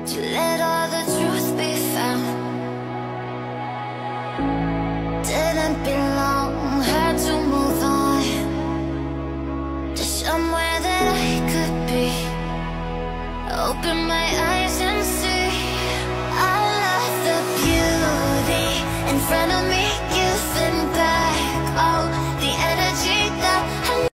to let all the truth be found. Didn't belong, had to move on to somewhere that I could be. Open my eyes and see all of the beauty in front of me.